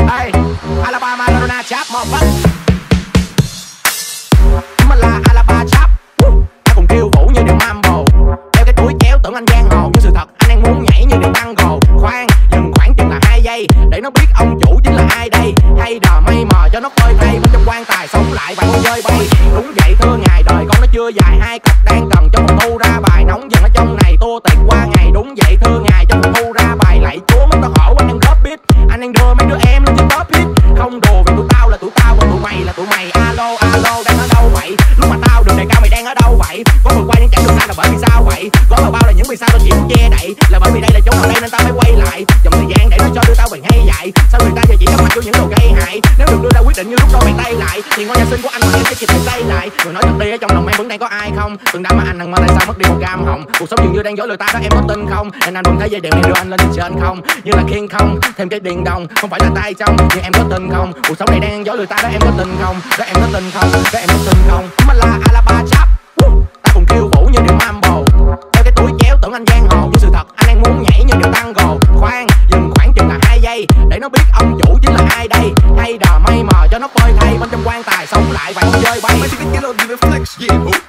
Hey, Alabama, Lorena, chap, motherfucker. Mình là Alabama chap. Ta cùng khiêu vũ như điệu mambo. Đeo cái túi chéo tưởng anh giang hồ. Nhưng sự thật anh đang muốn nhảy như điệu tango. Khoan, dừng khoảng chừng là 2 giây để nó biết ông chủ chính là ai đây. Hay đò mây mờ cho nó phơi thay. Bên trong quan tài sống lại vài con rơi bay. Đúng vậy thưa ngài, đời con nó chưa dài. 2 cặp đang cần cho một thu ra bài. Nóng dần ở trong này tua tiệc qua ngày. Đúng vậy thưa ngài, cho một thu ra bài. Lạy chúa mất tao khổ anh đang góp beat. Anh đang đưa mấy đứa em lên trên top hit. Không đùa vì tụi tao là tụi tao, còn tụi mày là tụi mày. Alo alo đang ở đâu vậy? Lúc mà tao được đề cao mày đang ở đâu vậy? Có vượt qua những chặng đường xa là bởi vì sao vậy? Gói vào bao là những vì sao tao chỉ muốn che đậy. Là bởi vì đây là chỗ ở đây nên tao mới quay lại. Dòng thời gian để nó cho đưa tao về hay dạy. Sao người ta giờ chỉ trong mặt vô những đồ gây hại? Nếu được đưa ra quyết định như lúc đôi bàn tay lại thì ngôi nhà xinh của anh mà em sẽ chỉ tay tay lại. Người nói thật đi, ở trong lòng em vẫn đang có ai không? Từng đám mà anh hằng mơ tại sao mất đi một gam hồng? Cuộc sống dường như đang dối lừa ta đó, em có tin không? Nên anh vẫn thấy dây đều này đưa anh lên trên không? Như là King Kong thêm cái điền đồng, không phải là tay trong nhưng em có tin không? Cuộc sống này đang dối lừa ta đó, em có tin không? Đó em có tin không? Đó em có tin không? Mình là Alabama chap. Ta cùng khiêu vũ như điệu mambo. Đeo cái túi chéo tưởng anh giang hồ. Nhưng sự thật anh đang muốn nhảy như điệu tango. Khoan, dừng khoảng chừng là 2 giây để nó biết ông chủ chính là ai đây. Hay đò mây mờ cho nó phơi thay. Bên trong quan tài sống lại vài con rơi bay. Flex, yeah.